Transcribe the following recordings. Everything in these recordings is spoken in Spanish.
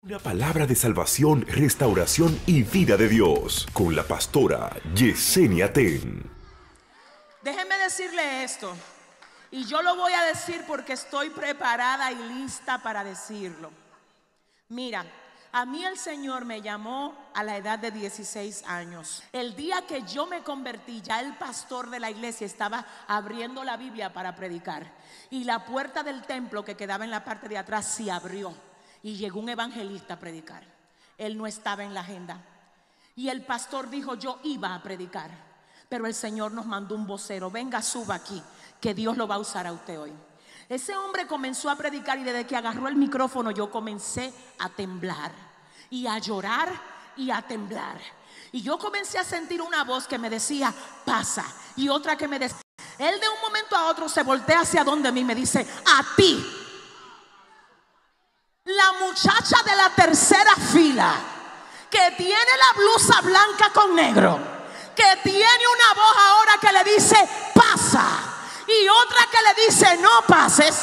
Una palabra de salvación, restauración y vida de Dios con la pastora Yesenia Ten. Déjenme decirle esto, y yo lo voy a decir porque estoy preparada y lista para decirlo. Mira, a mí el Señor me llamó a la edad de 16 años. El día que yo me convertí, ya el pastor de la iglesia estaba abriendo la Biblia para predicar, y la puerta del templo que quedaba en la parte de atrás se abrió. Y llegó un evangelista a predicar. Él no estaba en la agenda. Y el pastor dijo: yo iba a predicar, pero el Señor nos mandó un vocero: venga, suba aquí, que Dios lo va a usar a usted hoy. Ese hombre comenzó a predicar, y desde que agarró el micrófono yo comencé a temblar y a llorar y a temblar. Y yo comencé a sentir una voz que me decía: pasa, y otra que me decía. Él de un momento a otro se voltea hacia donde mí y me dice: a ti. La muchacha de la tercera fila, que tiene la blusa blanca con negro, que tiene una voz ahora que le dice: pasa, y otra que le dice: no pases.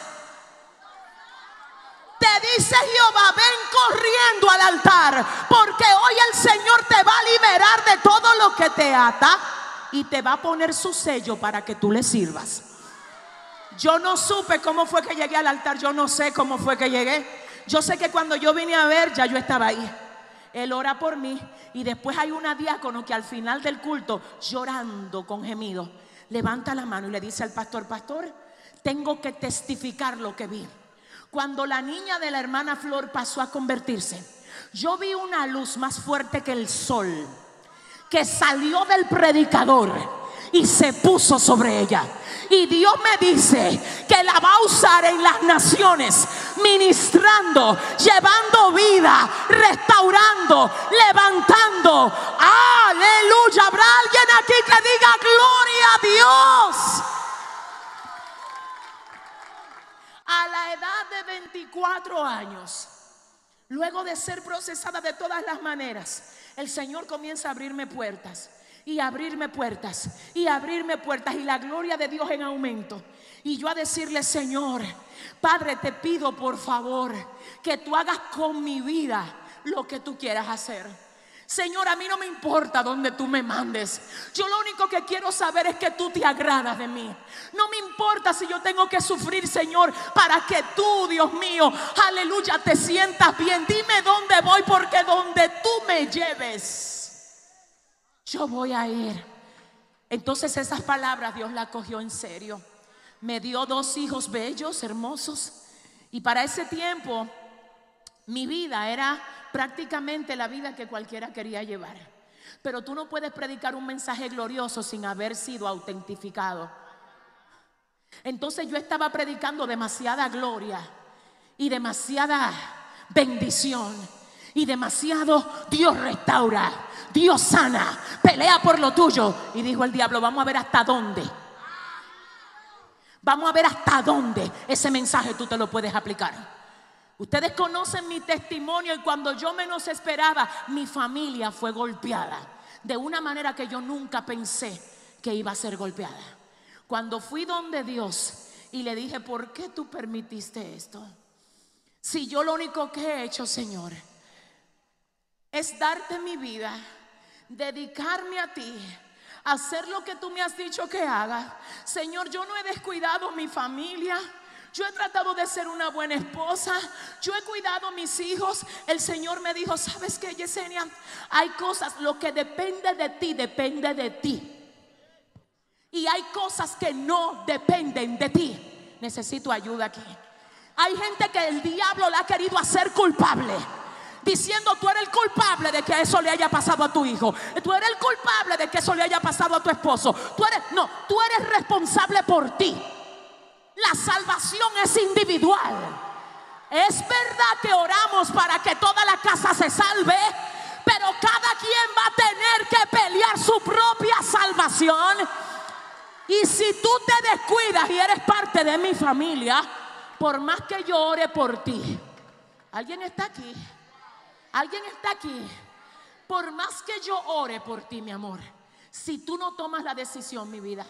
Te dice Jehová: ven corriendo al altar, porque hoy el Señor te va a liberar de todo lo que te ata y te va a poner su sello para que tú le sirvas. Yo no supe cómo fue que llegué al altar. Yo no sé cómo fue que llegué. Yo sé que cuando yo vine a ver, ya yo estaba ahí. Él ora por mí, y después hay una diácono que al final del culto, llorando con gemido, levanta la mano y le dice al pastor: pastor, tengo que testificar lo que vi. Cuando la niña de la hermana Flor pasó a convertirse, yo vi una luz más fuerte que el sol, que salió del predicador y se puso sobre ella. Y Dios me dice que la va a usar en las naciones, ministrando, llevando vida, restaurando, levantando. Aleluya. ¿Habrá alguien aquí que diga gloria a Dios? A la edad de 24 años, luego de ser procesada de todas las maneras, el Señor comienza a abrirme puertas. Y abrirme puertas, y abrirme puertas, y la gloria de Dios en aumento. Y yo a decirle: Señor, Padre, te pido por favor que tú hagas con mi vida lo que tú quieras hacer. Señor, a mí no me importa dónde tú me mandes. Yo lo único que quiero saber es que tú te agradas de mí. No me importa si yo tengo que sufrir, Señor, para que tú, Dios mío, aleluya, te sientas bien. Dime dónde voy, porque donde tú me lleves, yo voy a ir. Entonces esas palabras Dios las cogió en serio. Me dio 2 hijos bellos, hermosos. Y para ese tiempo mi vida era prácticamente la vida que cualquiera quería llevar. Pero tú no puedes predicar un mensaje glorioso sin haber sido autentificado. Entonces yo estaba predicando demasiada gloria y demasiada bendición y demasiado Dios restaura, Dios sana, pelea por lo tuyo. Y dijo el diablo: vamos a ver hasta dónde. Vamos a ver hasta dónde ese mensaje tú te lo puedes aplicar. Ustedes conocen mi testimonio, y cuando yo menos esperaba, mi familia fue golpeada de una manera que yo nunca pensé que iba a ser golpeada. Cuando fui donde Dios y le dije: ¿por qué tú permitiste esto? Si yo lo único que he hecho, Señor, es darte mi vida, dedicarme a ti, hacer lo que tú me has dicho que haga. Señor, yo no he descuidado mi familia. Yo he tratado de ser una buena esposa. Yo he cuidado a mis hijos. El Señor me dijo: ¿sabes qué, Yesenia? Hay cosas, lo que depende de ti, depende de ti. Y hay cosas que no dependen de ti. Necesito ayuda aquí. Hay gente que el diablo la ha querido hacer culpable, diciendo: tú eres el culpable de que eso le haya pasado a tu hijo. Tú eres el culpable de que eso le haya pasado a tu esposo. Tú eres responsable por ti. La salvación es individual. Es verdad que oramos para que toda la casa se salve, pero cada quien va a tener que pelear su propia salvación. Y si tú te descuidas y eres parte de mi familia, por más que yo ore por ti, ¿alguien está aquí? ¿Alguien está aquí? Por más que yo ore por ti, mi amor, si tú no tomas la decisión, mi vida,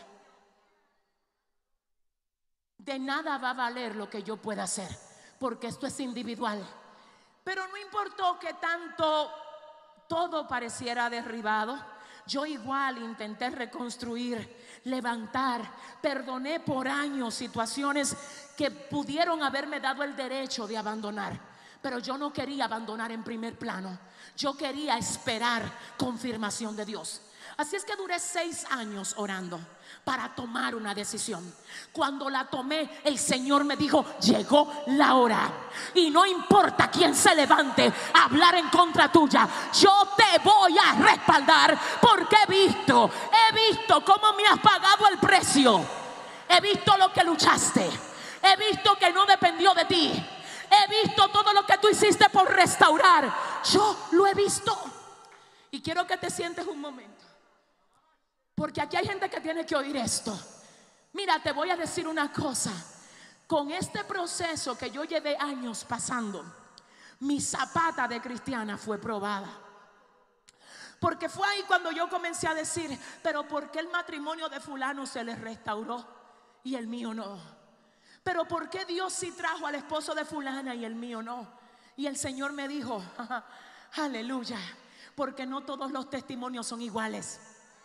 de nada va a valer lo que yo pueda hacer, porque esto es individual. Pero no importó que tanto todo pareciera derribado, yo igual intenté reconstruir, levantar, perdoné por años situaciones que pudieron haberme dado el derecho de abandonar. Pero yo no quería abandonar en primer plano. Yo quería esperar confirmación de Dios. Así es que duré 6 años orando para tomar una decisión. Cuando la tomé, el Señor me dijo: llegó la hora. Y no importa quién se levante a hablar en contra tuya, yo te voy a respaldar, porque he visto cómo me has pagado el precio. He visto lo que luchaste. He visto que no dependió de ti. He visto todo lo que tú hiciste por restaurar. Yo lo he visto. Y quiero que te sientes un momento, porque aquí hay gente que tiene que oír esto. Mira, te voy a decir una cosa. Con este proceso que yo llevé años pasando, mi zapata de cristiana fue probada. Porque fue ahí cuando yo comencé a decir: pero ¿por qué el matrimonio de fulano se le restauró y el mío no? Pero ¿por qué Dios sí trajo al esposo de fulana y el mío no? Y el Señor me dijo: aleluya, porque no todos los testimonios son iguales.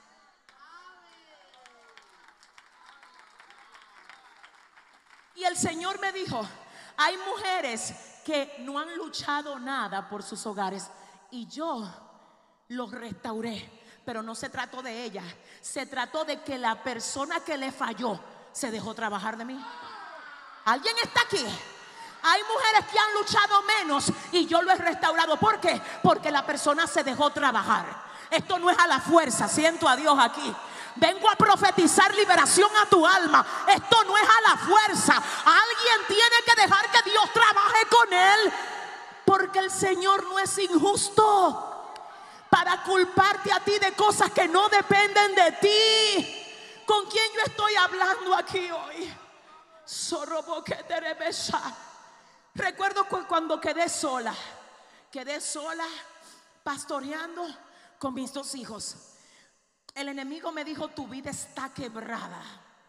Y el Señor me dijo: hay mujeres que no han luchado nada por sus hogares, y yo los restauré. Pero no se trató de ella, se trató de que la persona que le falló se dejó trabajar de mí. ¿Alguien está aquí? Hay mujeres que han luchado menos y yo lo he restaurado. ¿Por qué? Porque la persona se dejó trabajar. Esto no es a la fuerza. Siento a Dios aquí. Vengo a profetizar liberación a tu alma. Esto no es a la fuerza. Alguien tiene que dejar que Dios trabaje con él, porque el Señor no es injusto para culparte a ti de cosas que no dependen de ti. ¿Con quién yo estoy hablando aquí hoy? Recuerdo cuando quedé sola pastoreando con mis 2 hijos. El enemigo me dijo: tu vida está quebrada.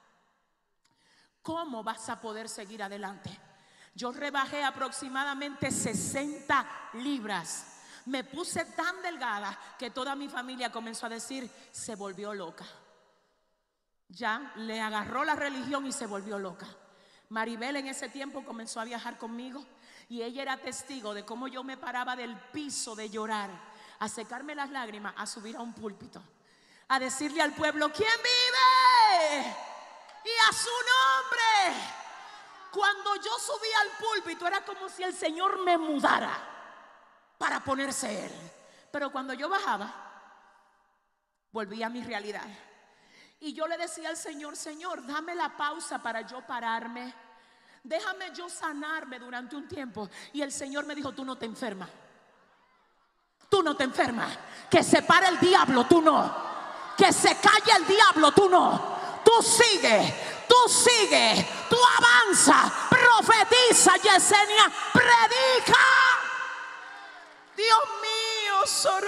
¿Cómo vas a poder seguir adelante? Yo rebajé aproximadamente 60 libras. Me puse tan delgada que toda mi familia comenzó a decir: se volvió loca. Ya le agarró la religión y se volvió loca. Maribel en ese tiempo comenzó a viajar conmigo, y ella era testigo de cómo yo me paraba del piso de llorar, a secarme las lágrimas, a subir a un púlpito, a decirle al pueblo: ¿quién vive? Y a su nombre. Cuando yo subía al púlpito era como si el Señor me mudara para ponerse Él. Pero cuando yo bajaba, volvía a mi realidad. Y yo le decía al Señor: Señor, dame la pausa para yo pararme. Déjame yo sanarme durante un tiempo. Y el Señor me dijo: tú no te enfermas. Tú no te enfermas. Que se pare el diablo, tú no. Que se calle el diablo, tú no. Tú sigue, tú avanza. Profetiza, Yesenia, predica. Dios mío,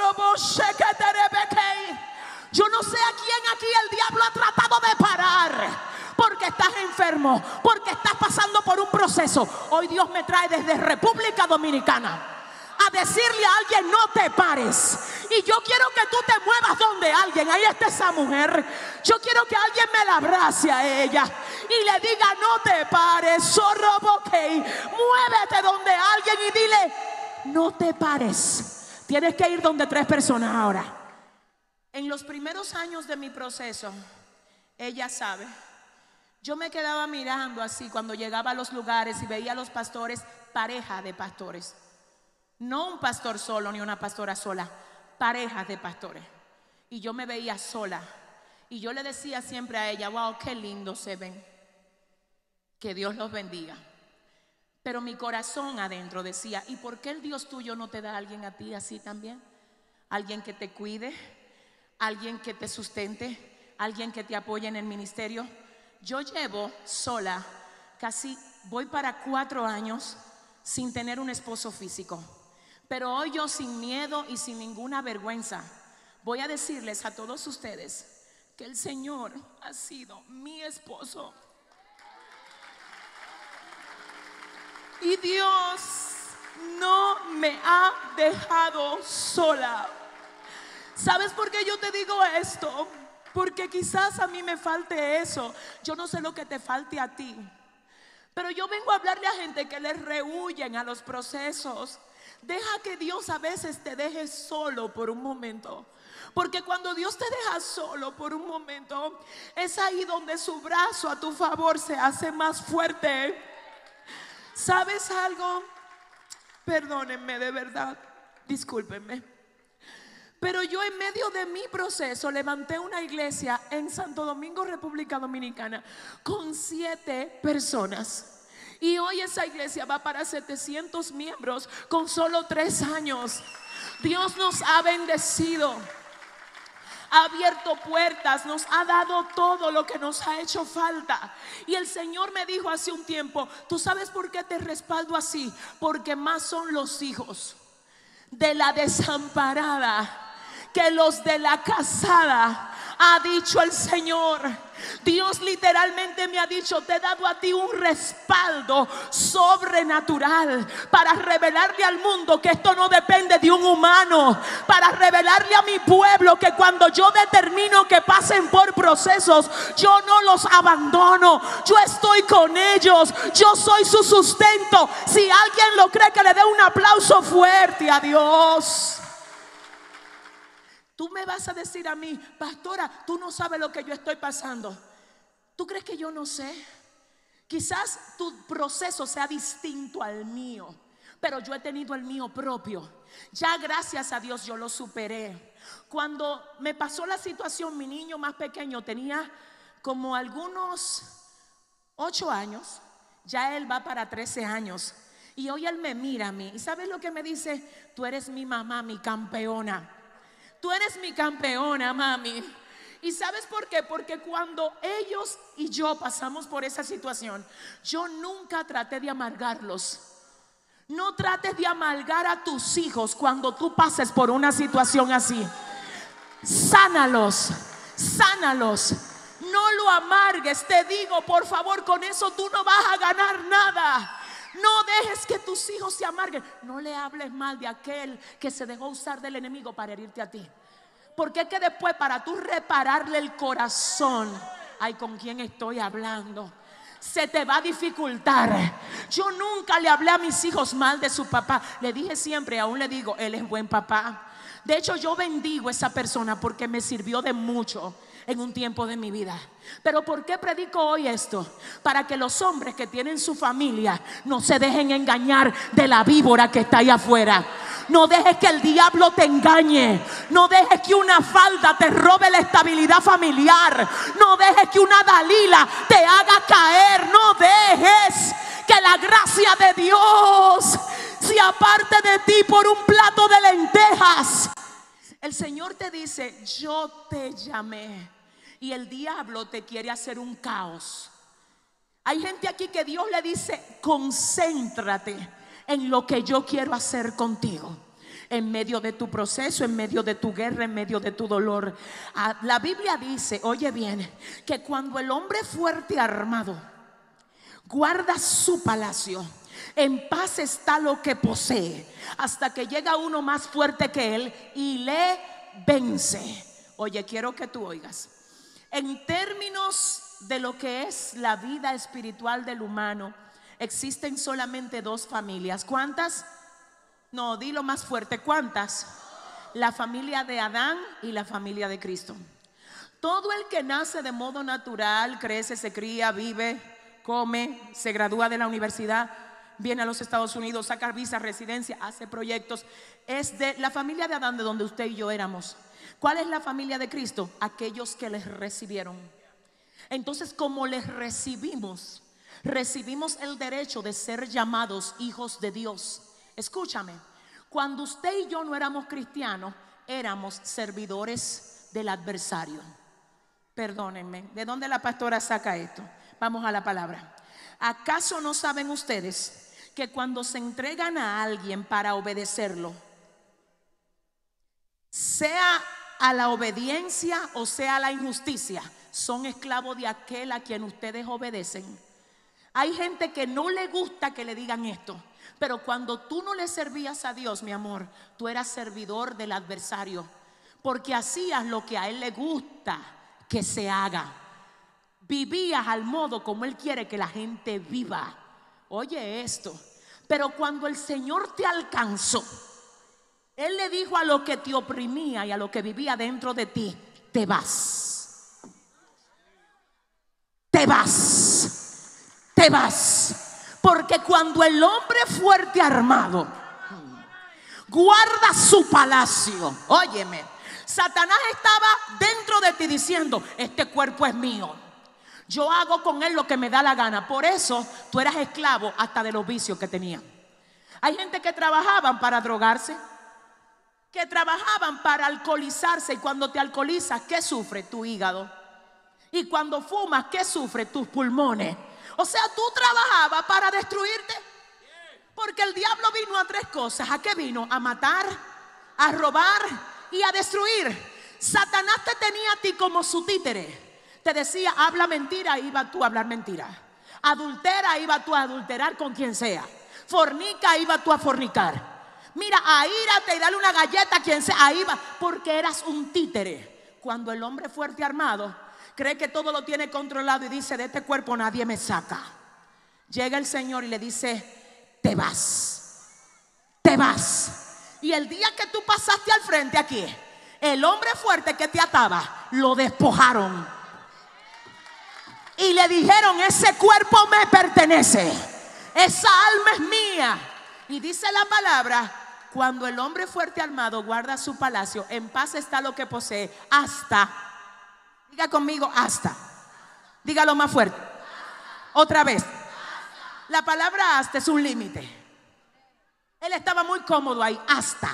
yo no sé a quién aquí el diablo ha tratado de parar, porque estás enfermo, porque estás pasando por un proceso. Hoy Dios me trae desde República Dominicana a decirle a alguien: no te pares. Y yo quiero que tú te muevas donde alguien. Ahí está esa mujer. Yo quiero que alguien me la abrace a ella y le diga: no te pares, muévete donde alguien y dile: no te pares. Tienes que ir donde 3 personas ahora. En los primeros años de mi proceso, ella sabe, yo me quedaba mirando así cuando llegaba a los lugares y veía a los pastores, pareja de pastores. No un pastor solo ni una pastora sola, parejas de pastores. Y yo me veía sola. Y yo le decía siempre a ella: wow, qué lindo se ven. Que Dios los bendiga. Pero mi corazón adentro decía: ¿y por qué el Dios tuyo no te da a alguien a ti así también? Alguien que te cuide, alguien que te sustente, alguien que te apoye en el ministerio. Yo llevo sola casi, voy para 4 años sin tener un esposo físico. Pero hoy yo, sin miedo y sin ninguna vergüenza, voy a decirles a todos ustedes que el Señor ha sido mi esposo. Y Dios no me ha dejado sola. ¿Sabes por qué yo te digo esto? Porque quizás a mí me falte eso. Yo no sé lo que te falte a ti, pero yo vengo a hablarle a gente que les rehuyen a los procesos. Deja que Dios a veces te deje solo por un momento, porque cuando Dios te deja solo por un momento, es ahí donde su brazo a tu favor se hace más fuerte. ¿Sabes algo? Perdónenme, de verdad, discúlpenme, pero yo en medio de mi proceso levanté una iglesia en Santo Domingo, República Dominicana, con 7 personas. Y hoy esa iglesia va para 700 miembros con solo 3 años. Dios nos ha bendecido, ha abierto puertas, nos ha dado todo lo que nos ha hecho falta. Y el Señor me dijo hace un tiempo: ¿tú sabes por qué te respaldo así? Porque más son los hijos de la desamparada que los de la casada, ha dicho el Señor. Dios literalmente me ha dicho: te he dado a ti un respaldo sobrenatural para revelarle al mundo que esto no depende de un humano, para revelarle a mi pueblo que cuando yo determino que pasen por procesos, yo no los abandono, yo estoy con ellos, yo soy su sustento. Si alguien lo cree, que le dé un aplauso fuerte a Dios. Tú me vas a decir a mí: pastora, tú no sabes lo que yo estoy pasando. ¿Tú crees que yo no sé? Quizás tu proceso sea distinto al mío, pero yo he tenido el mío propio. Ya gracias a Dios yo lo superé. Cuando me pasó la situación, mi niño más pequeño tenía como algunos 8 años. Ya él va para 13 años. Y hoy él me mira a mí y ¿sabes lo que me dice? Tú eres mi mamá, mi campeona. Tú eres mi campeona, mami. ¿Y sabes por qué? Porque cuando ellos y yo pasamos por esa situación, yo nunca traté de amargarlos. No trates de amargar a tus hijos cuando tú pases por una situación así. Sánalos, sánalos. No lo amargues, te digo, por favor, con eso tú no vas a ganar nada. No dejes que tus hijos se amarguen. No le hables mal de aquel que se dejó usar del enemigo para herirte a ti. Porque es que después, para tú repararle el corazón, ay, ¿con quién estoy hablando? Se te va a dificultar. Yo nunca le hablé a mis hijos mal de su papá. Le dije siempre, aún le digo, él es buen papá. De hecho, yo bendigo a esa persona porque me sirvió de mucho en un tiempo de mi vida. Pero ¿por qué predico hoy esto? Para que los hombres que tienen su familia no se dejen engañar de la víbora que está ahí afuera. No dejes que el diablo te engañe. No dejes que una falda te robe la estabilidad familiar. No dejes que una Dalila te haga caer. No dejes que la gracia de Dios se aparte de ti por un plato de lentejas. El Señor te dice: yo te llamé. Y el diablo te quiere hacer un caos. Hay gente aquí que Dios le dice: concéntrate en lo que yo quiero hacer contigo. En medio de tu proceso, en medio de tu guerra, en medio de tu dolor. La Biblia dice, oye bien, que cuando el hombre fuerte armado guarda su palacio, en paz está lo que posee, hasta que llega uno más fuerte que él y le vence. Oye, quiero que tú oigas. En términos de lo que es la vida espiritual del humano, existen solamente 2 familias. ¿Cuántas? No, dilo más fuerte. ¿Cuántas? La familia de Adán y la familia de Cristo. Todo el que nace de modo natural, crece, se cría, vive, come, se gradúa de la universidad, viene a los Estados Unidos, saca visa, residencia, hace proyectos, es de la familia de Adán, de donde usted y yo éramos. ¿Cuál es la familia de Cristo? Aquellos que les recibieron. Entonces, como les recibimos, recibimos el derecho de ser llamados hijos de Dios. Escúchame, cuando usted y yo no éramos cristianos, éramos servidores del adversario. Perdónenme, ¿de dónde la pastora saca esto? Vamos a la palabra. ¿Acaso no saben ustedes que cuando se entregan a alguien para obedecerlo, sea a la obediencia o sea a la injusticia, son esclavos de aquel a quien ustedes obedecen? Hay gente que no le gusta que le digan esto, Pero cuando tú no le servías a Dios, mi amor, tú eras servidor del adversario, porque hacías lo que a él le gusta que se haga. Vivías al modo como él quiere que la gente viva. Oye esto. Pero cuando el Señor te alcanzó, él le dijo a lo que te oprimía y a lo que vivía dentro de ti: te vas. Te vas. Te vas. Porque cuando el hombre fuerte armado guarda su palacio, óyeme, Satanás estaba dentro de ti diciendo: este cuerpo es mío, yo hago con él lo que me da la gana. Por eso tú eras esclavo hasta de los vicios que tenía. Hay gente que trabajaban para drogarse, que trabajaban para alcoholizarse. Y cuando te alcoholizas, ¿qué sufre? Tu hígado. Y cuando fumas, ¿qué sufre? Tus pulmones. O sea, tú trabajabas para destruirte. Porque el diablo vino a tres cosas. ¿A qué vino? A matar, a robar y a destruir. Satanás te tenía a ti como su títere. Te decía: habla mentira, iba tú a hablar mentira. Adultera, iba tú a adulterar con quien sea. Fornica, iba tú a fornicar. Mira, aírate y dale una galleta a quien sea. Ahí va, porque eras un títere. Cuando el hombre fuerte armado cree que todo lo tiene controlado y dice: de este cuerpo nadie me saca, llega el Señor y le dice: te vas. Te vas. Y el día que tú pasaste al frente aquí, el hombre fuerte que te ataba lo despojaron y le dijeron: ese cuerpo me pertenece, esa alma es mía. Y dice la palabra: cuando el hombre fuerte armado guarda su palacio, en paz está lo que posee, hasta, diga conmigo, hasta, dígalo más fuerte, otra vez. La palabra hasta es un límite. Él estaba muy cómodo ahí, hasta.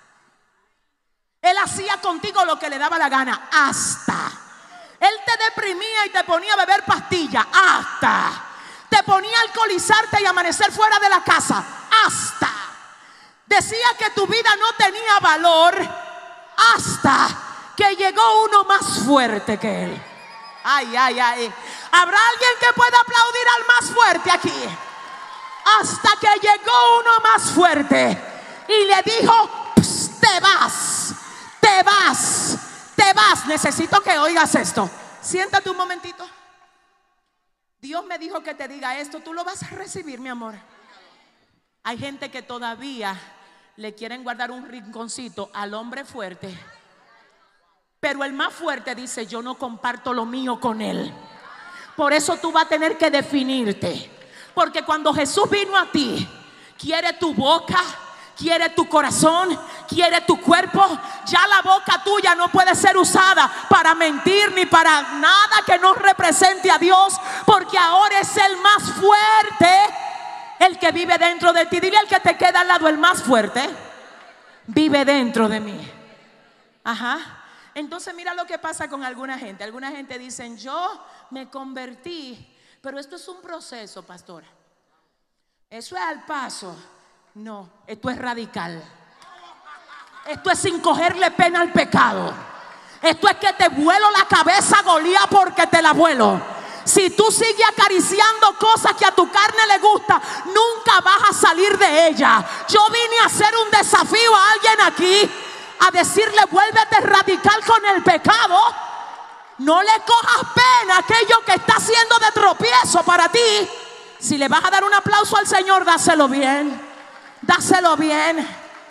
Él hacía contigo lo que le daba la gana, hasta. Él te deprimía y te ponía a beber pastillas, hasta. Te ponía a alcoholizarte y amanecer fuera de la casa, hasta. Decía que tu vida no tenía valor, hasta que llegó uno más fuerte que él. Ay, ay, ay. ¿Habrá alguien que pueda aplaudir al más fuerte aquí? Hasta que llegó uno más fuerte y le dijo: te vas, te vas, te vas. Necesito que oigas esto. Siéntate un momentito. Dios me dijo que te diga esto. Tú lo vas a recibir, mi amor. Hay gente que todavía le quieren guardar un rinconcito al hombre fuerte, pero el más fuerte dice: yo no comparto lo mío con él. Por eso tú vas a tener que definirte. Porque cuando Jesús vino a ti, quiere tu boca, quiere tu corazón, quiere tu cuerpo. Ya la boca tuya no puede ser usada para mentir ni para nada que no represente a Dios, porque ahora es el más fuerte el que vive dentro de ti. Dile al que te queda al lado: el más fuerte vive dentro de mí. Ajá. Entonces mira lo que pasa con alguna gente. Alguna gente dicen: yo me convertí, pero esto es un proceso, pastora. Eso es al paso. No, esto es radical. Esto es sin cogerle pena al pecado. Esto es que te vuelo la cabeza, Goliat, porque te la vuelo. Si tú sigues acariciando cosas que a tu carne le gusta, nunca vas a salir de ella. Yo vine a hacer un desafío a alguien aquí, a decirle: vuélvete radical con el pecado. No le cojas pena a aquello que está haciendo de tropiezo para ti. Si le vas a dar un aplauso al Señor, dáselo bien. Dáselo bien.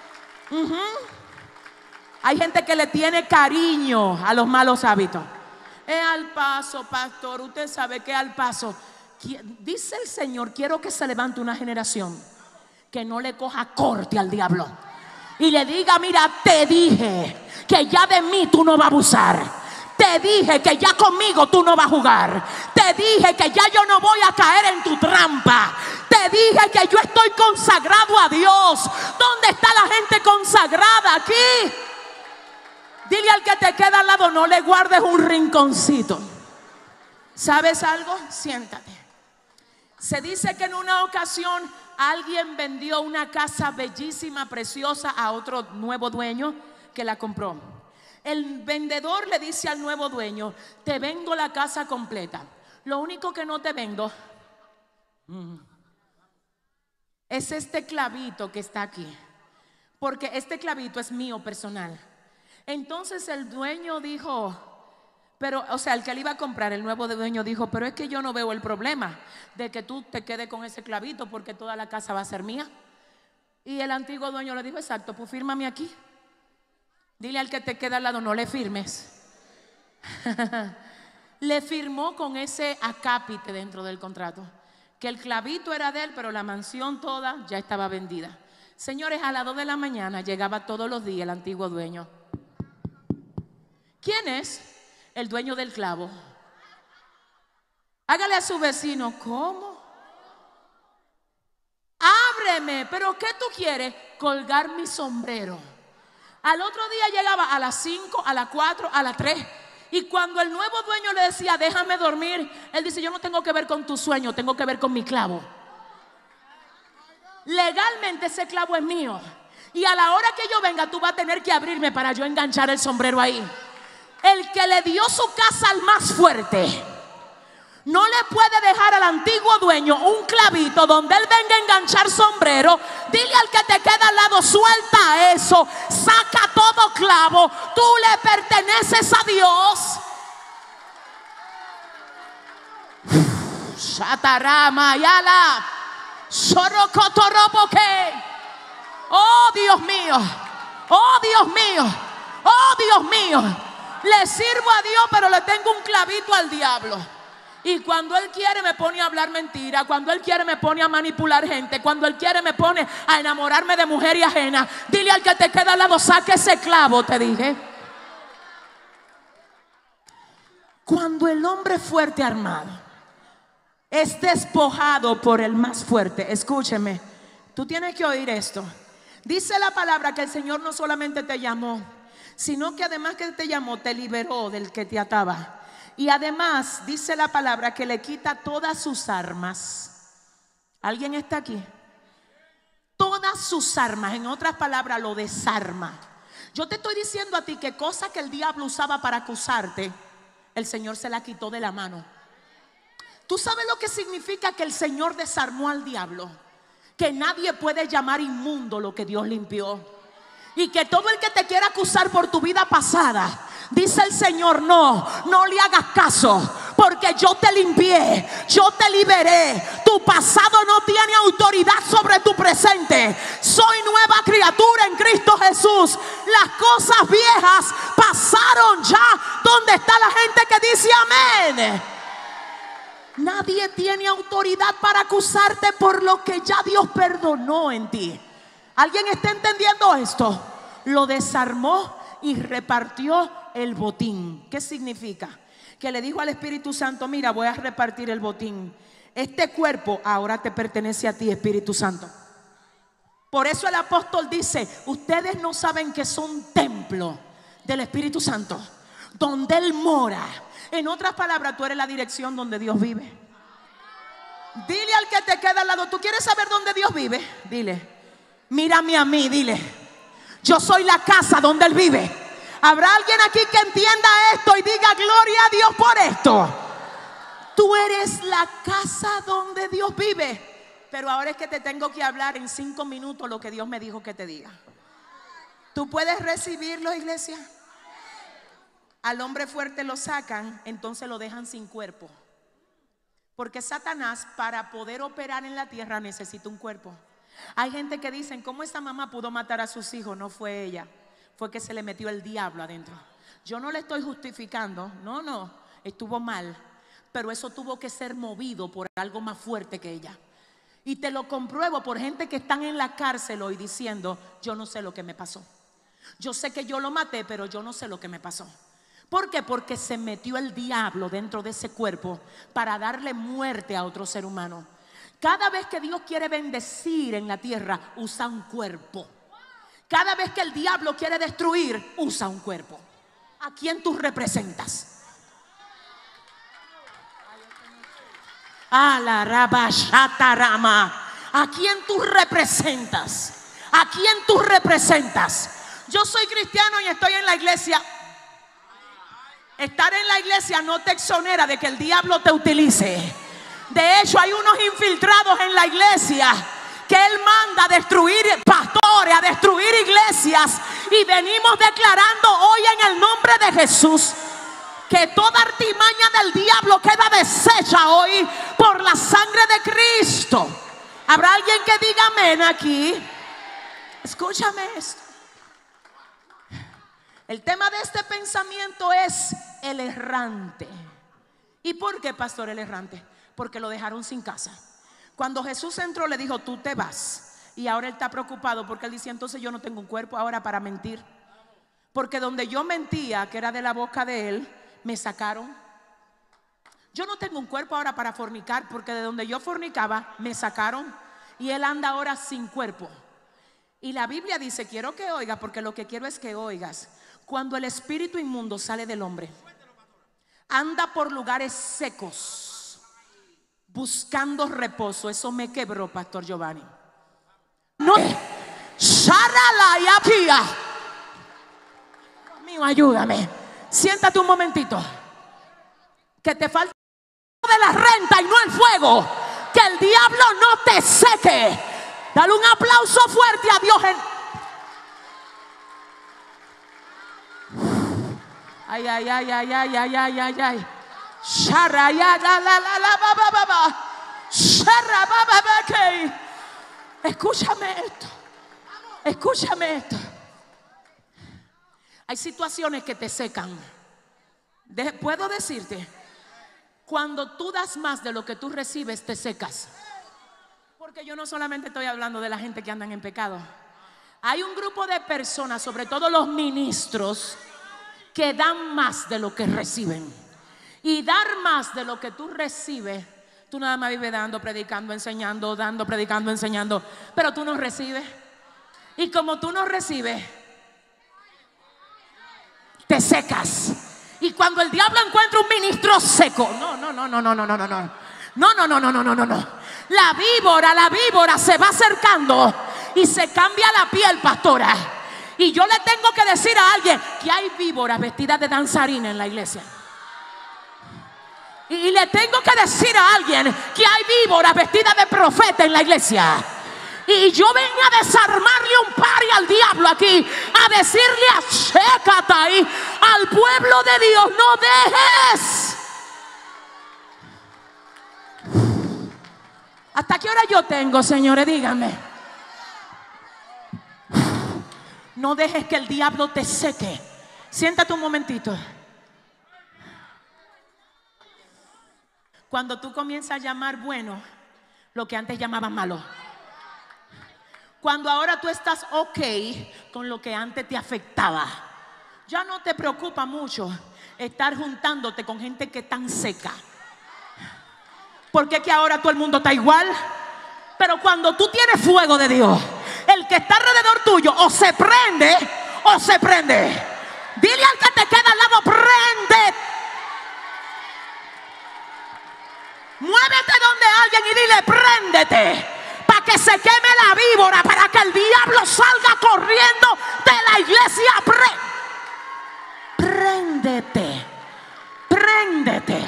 Hay gente que le tiene cariño a los malos hábitos. Es al paso, pastor. Usted sabe que es al paso. Dice el Señor: quiero que se levante una generación que no le coja corte al diablo y le diga: mira, te dije que ya de mí tú no vas a abusar. Te dije que ya conmigo tú no vas a jugar. Te dije que ya yo no voy a caer en tu trampa. Te dije que yo estoy consagrado a Dios. ¿Dónde está la gente consagrada aquí? Dile al que te queda al lado: no le guardes un rinconcito. ¿Sabes algo? Siéntate. Se dice que en una ocasión alguien vendió una casa bellísima, preciosa, a otro nuevo dueño que la compró. El vendedor le dice al nuevo dueño: te vendo la casa completa. Lo único que no te vendo es este clavito que está aquí, porque este clavito es mío personal. Entonces el dueño dijo, pero, o sea, el que le iba a comprar, el nuevo dueño dijo, pero es que yo no veo el problema de que tú te quedes con ese clavito porque toda la casa va a ser mía. Y el antiguo dueño le dijo, exacto, pues fírmame aquí. Dile al que te queda al lado, no le firmes. Le firmó con ese acápite dentro del contrato, que el clavito era de él, pero la mansión toda ya estaba vendida. Señores, a las 2 de la mañana llegaba todos los días el antiguo dueño. ¿Quién es? El dueño del clavo. Hágale a su vecino, ¿cómo? Ábreme, pero ¿qué tú quieres? Colgar mi sombrero. Al otro día llegaba a las 5, a las 4, a las 3. Y cuando el nuevo dueño le decía, déjame dormir, él dice, yo no tengo que ver con tu sueño, tengo que ver con mi clavo. Legalmente ese clavo es mío. Y a la hora que yo venga, tú vas a tener que abrirme para yo enganchar el sombrero ahí. El que le dio su casa al más fuerte no le puede dejar al antiguo dueño un clavito donde él venga a enganchar sombrero. Dile al que te queda al lado, suelta eso, saca todo clavo, tú le perteneces a Dios. Shatarama yala sorocotoroboque. Oh Dios mío, oh Dios mío, oh Dios mío. Le sirvo a Dios, pero le tengo un clavito al diablo. Y cuando él quiere me pone a hablar mentira, cuando él quiere me pone a manipular gente, cuando él quiere me pone a enamorarme de mujer y ajena. Dile al que te queda al lado, saque ese clavo, te dije. Cuando el hombre fuerte armado es despojado por el más fuerte, escúcheme, tú tienes que oír esto. Dice la palabra que el Señor no solamente te llamó, sino que además que te llamó, te liberó del que te ataba. Y además dice la palabra que le quita todas sus armas. ¿Alguien está aquí? Todas sus armas, en otras palabras, lo desarma. Yo te estoy diciendo a ti que cosa que el diablo usaba para acusarte, el Señor se la quitó de la mano. ¿Tú sabes lo que significa que el Señor desarmó al diablo? Que nadie puede llamar inmundo lo que Dios limpió. Y que todo el que te quiera acusar por tu vida pasada, dice el Señor, no le hagas caso, porque yo te limpié, yo te liberé. Tu pasado no tiene autoridad sobre tu presente. Soy nueva criatura en Cristo Jesús. Las cosas viejas pasaron ya. ¿Dónde está la gente que dice amén? Nadie tiene autoridad para acusarte por lo que ya Dios perdonó en ti. ¿Alguien está entendiendo esto? Lo desarmó y repartió el botín. ¿Qué significa? Que le dijo al Espíritu Santo, mira, voy a repartir el botín. Este cuerpo ahora te pertenece a ti, Espíritu Santo. Por eso el apóstol dice, ustedes no saben que son templo del Espíritu Santo, donde Él mora. En otras palabras, tú eres la dirección donde Dios vive. Dile al que te queda al lado, ¿tú quieres saber dónde Dios vive? Dile, mírame a mí, dile, yo soy la casa donde Él vive. ¿Habrá alguien aquí que entienda esto y diga gloria a Dios por esto? Tú eres la casa donde Dios vive. Pero ahora es que te tengo que hablar en 5 minutos lo que Dios me dijo que te diga. ¿Tú puedes recibirlo, iglesia? Al hombre fuerte lo sacan, entonces lo dejan sin cuerpo. Porque Satanás, para poder operar en la tierra, necesita un cuerpo. Hay gente que dicen, ¿cómo esta mamá pudo matar a sus hijos? No fue ella, fue que se le metió el diablo adentro. Yo no le estoy justificando, no, estuvo mal, pero eso tuvo que ser movido por algo más fuerte que ella. Y te lo compruebo por gente que están en la cárcel hoy diciendo, yo no sé lo que me pasó. Yo sé que yo lo maté, pero yo no sé lo que me pasó. ¿Por qué? Porque se metió el diablo dentro de ese cuerpo para darle muerte a otro ser humano. Cada vez que Dios quiere bendecir en la tierra, usa un cuerpo. Cada vez que el diablo quiere destruir, usa un cuerpo. ¿A quién tú representas? A la rabashatarama. ¿A quién tú representas? ¿A quién tú representas? Yo soy cristiano y estoy en la iglesia. Estar en la iglesia no te exonera de que el diablo te utilice. De hecho, hay unos infiltrados en la iglesia que Él manda a destruir pastores, a destruir iglesias. Y venimos declarando hoy en el nombre de Jesús que toda artimaña del diablo queda deshecha hoy por la sangre de Cristo. ¿Habrá alguien que diga amén aquí? Escúchame esto. El tema de este pensamiento es el errante. ¿Y por qué, pastor, el errante? Porque lo dejaron sin casa. Cuando Jesús entró le dijo, tú te vas. Y ahora él está preocupado porque él dice, entonces yo no tengo un cuerpo ahora para mentir. Porque donde yo mentía, que era de la boca de él, me sacaron. Yo no tengo un cuerpo ahora para fornicar, porque de donde yo fornicaba me sacaron. Y él anda ahora sin cuerpo. Y la Biblia dice, quiero que oigas, porque lo que quiero es que oigas. Cuando el espíritu inmundo sale del hombre, anda por lugares secos buscando reposo. Eso me quebró, pastor Giovanni. No, mío, ayúdame. Siéntate un momentito. Que te falta de la renta y no el fuego. Que el diablo no te seque. Dale un aplauso fuerte a Dios. Ay, ay, ay, ay, ay, ay, ay, ay, ay. Escúchame esto. Escúchame esto. Hay situaciones que te secan. Puedo decirte, cuando tú das más de lo que tú recibes, te secas. Porque yo no solamente estoy hablando de la gente que andan en pecado. Hay un grupo de personas, sobre todo los ministros, que dan más de lo que reciben. Y dar más de lo que tú recibes, tú nada más vives dando, predicando, enseñando, dando, predicando, enseñando, pero tú no recibes. Y como tú no recibes, te secas. Y cuando el diablo encuentra un ministro seco, la víbora se va acercando y se cambia la piel, pastora. Y yo le tengo que decir a alguien que hay víboras vestidas de danzarina en la iglesia. Y le tengo que decir a alguien que hay víboras vestidas de profeta en la iglesia. Y yo vengo a desarmarle un pari al diablo aquí, a decirle a Shecatai, al pueblo de Dios, no dejes. ¿Hasta qué hora yo tengo, señores? Díganme. No dejes que el diablo te seque. Siéntate un momentito. Cuando tú comienzas a llamar bueno lo que antes llamaban malo. Cuando ahora tú estás ok con lo que antes te afectaba. Ya no te preocupa mucho estar juntándote con gente que es tan seca. Porque es que ahora todo el mundo está igual. Pero cuando tú tienes fuego de Dios, el que está alrededor tuyo o se prende o se prende. Dile al que te queda al lado, prende. Muévete donde alguien y dile, préndete. Para que se queme la víbora, para que el diablo salga corriendo de la iglesia. Préndete. Préndete.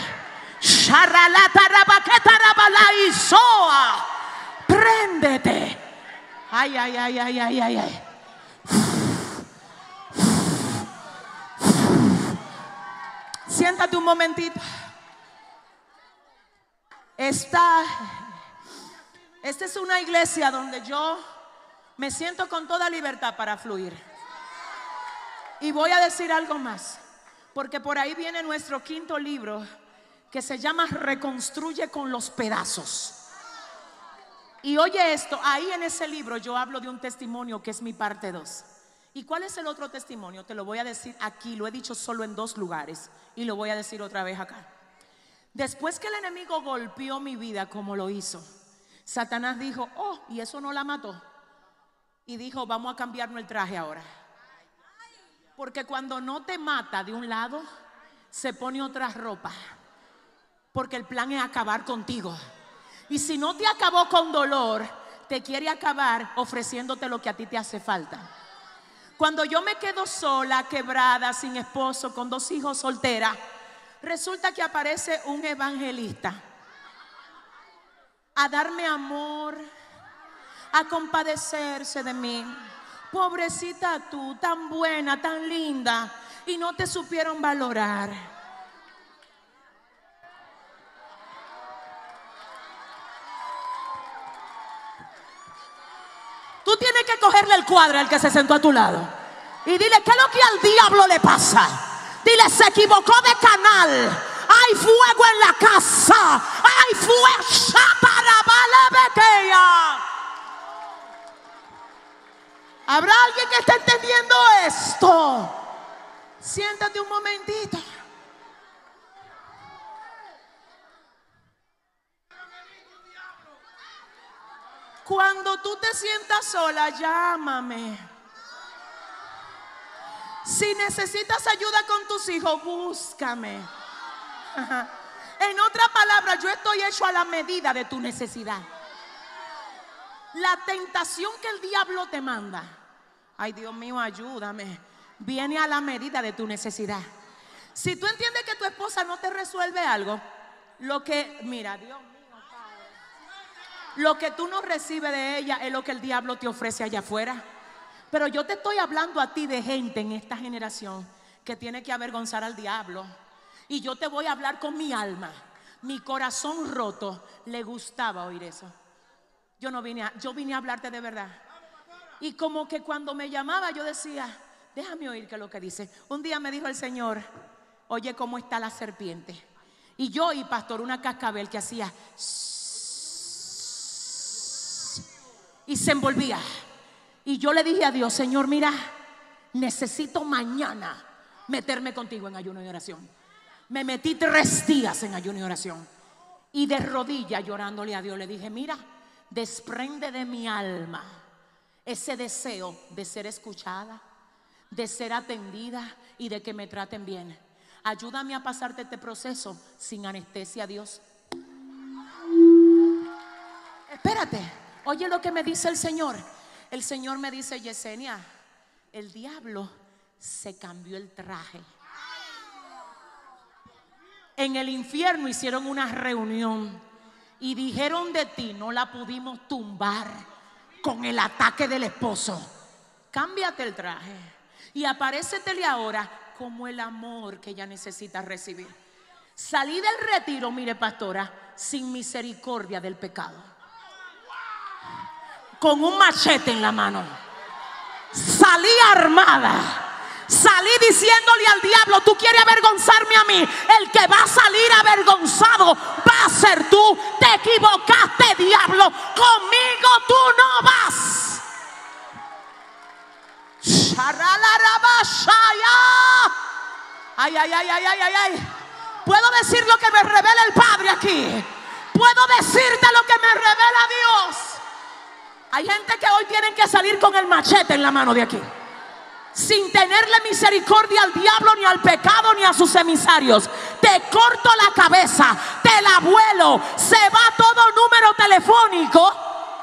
Préndete. Ay, ay, ay, ay, ay, ay, ay. Siéntate un momentito. Esta es una iglesia donde yo me siento con toda libertad para fluir. Y voy a decir algo más, porque por ahí viene nuestro quinto libro, que se llama Reconstruye con los pedazos. Y oye esto, ahí en ese libro yo hablo de un testimonio que es mi parte 2. ¿Y cuál es el otro testimonio? Te lo voy a decir aquí, lo he dicho solo en 2 lugares y lo voy a decir otra vez acá. Después que el enemigo golpeó mi vida como lo hizo, Satanás dijo, oh, y eso no la mató. Y dijo, vamos a cambiarnos el traje ahora. Porque cuando no te mata de un lado, se pone otra ropa. Porque el plan es acabar contigo. Y si no te acabó con dolor, te quiere acabar ofreciéndote lo que a ti te hace falta. Cuando yo me quedo sola, quebrada, sin esposo, con 2 hijos soltera, resulta que aparece un evangelista a darme amor, a compadecerse de mí. Pobrecita tú, tan buena, tan linda, y no te supieron valorar. Tú tienes que cogerle el cuadro al que se sentó a tu lado y dile: ¿qué es lo que al diablo le pasa? Dile: se equivocó de canal. Hay fuego en la casa. Hay fuego. ¿Habrá alguien que esté entendiendo esto? Siéntate un momentito. Cuando tú te sientas sola, llámame. Si necesitas ayuda con tus hijos, búscame. En otras palabras, yo estoy hecho a la medida de tu necesidad. La tentación que el diablo te manda, ay Dios mío, ayúdame, viene a la medida de tu necesidad. Si tú entiendes que tu esposa no te resuelve algo, mira, Dios mío, Padre, lo que tú no recibes de ella es lo que el diablo te ofrece allá afuera. Pero yo te estoy hablando a ti de gente en esta generación que tiene que avergonzar al diablo. Y yo te voy a hablar con mi alma. Mi corazón roto le gustaba oír eso. Yo vine a hablarte de verdad. Y como que cuando me llamaba yo decía: déjame oír qué es lo que dice. Un día me dijo el Señor: oye, ¿cómo está la serpiente? Y yo oí, pastor, una cascabel que hacía y se envolvía. Y yo le dije a Dios: Señor, mira, necesito mañana meterme contigo en ayuno y oración. Me metí 3 días en ayuno y oración. Y de rodillas llorándole a Dios le dije: mira, desprende de mi alma ese deseo de ser escuchada, de ser atendida y de que me traten bien. Ayúdame a pasarte este proceso sin anestesia, Dios. Espérate, oye lo que me dice el Señor. El Señor me dice: Yesenia, el diablo se cambió el traje. En el infierno hicieron una reunión y dijeron de ti: no la pudimos tumbar con el ataque del esposo. Cámbiate el traje y aparécetele ahora como el amor que ella necesita recibir. Salí del retiro, mire, pastora, sin misericordia del pecado, con un machete en la mano. Salí armada. Salí diciéndole al diablo: tú quieres avergonzarme a mí, el que va a salir avergonzado va a ser tú. Te equivocaste, diablo, conmigo tú no vas. Ay, ay, ay, ay, ay, ay, ay. Puedo decir lo que me revela el Padre aquí. Puedo decirte lo que me revela Dios. Hay gente que hoy tienen que salir con el machete en la mano de aquí, sin tenerle misericordia al diablo, ni al pecado, ni a sus emisarios. Te corto la cabeza, te la vuelo, se va todo número telefónico.